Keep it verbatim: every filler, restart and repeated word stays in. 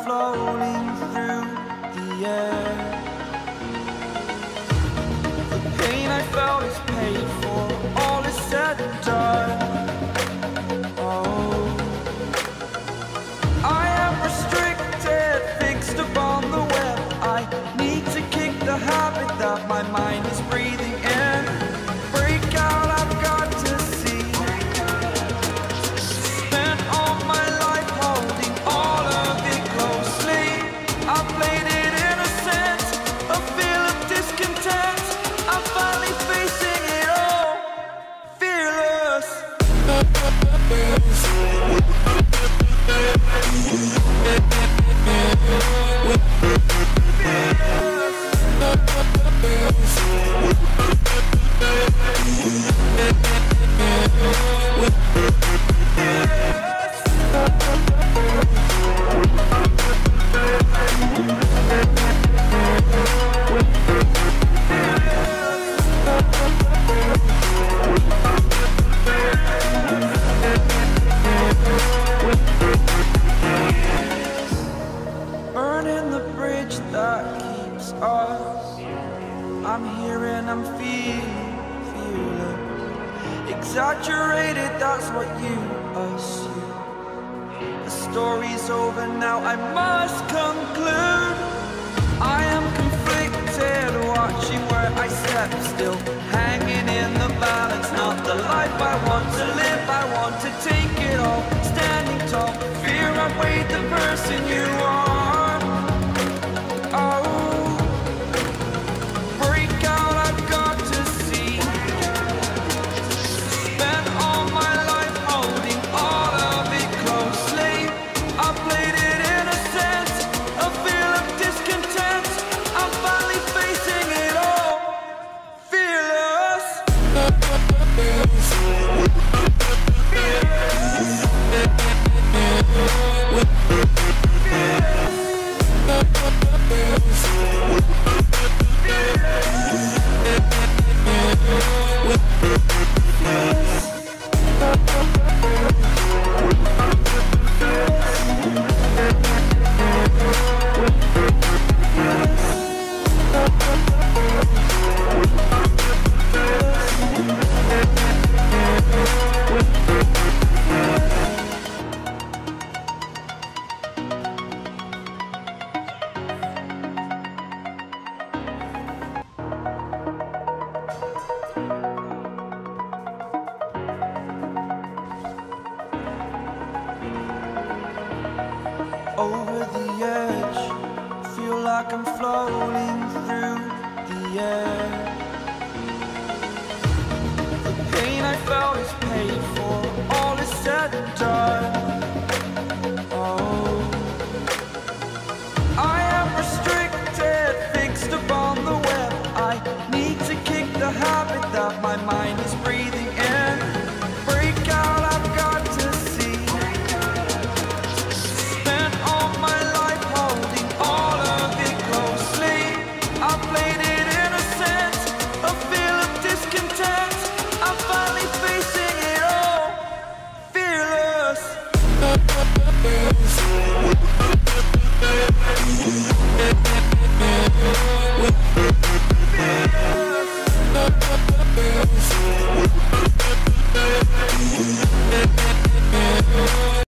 floating through the air. The pain I felt is paid for, all is said and done. Oh, I am restricted, fixed upon the web. I need to kick the habit that my mind is breathing in. Break out, I've got to see. Spent all my life holding all of it closely. I played it innocent, a feel of discontent. I'm finally facing it all, fearless. Burning the bridge that keeps us. I'm here and I'm feeling, feeling exaggerated, that's what you assume. The story's over now, I must conclude. I am conflicted, watching where I step still, hanging in the balance. Not the life I want to live, I want to take it all. Standing tall, fear outweighed the person you are. Oh, break out, I've got to see. Spent all my life holding all of it closely. I played it innocent, a feel of discontent. I'm finally facing it all, fearless. Over the edge, feel like I'm floating through the air. The pain I felt is paid for, all is said and done. Oh, I am restricted, fixed upon the web. I need to kick the habit that my mind is breathing in. Break out, I've got to see. Spent all my life holding all of it closely. I played it innocent, a feel of discontent. I'm finally facing it all, fearless. Fearless.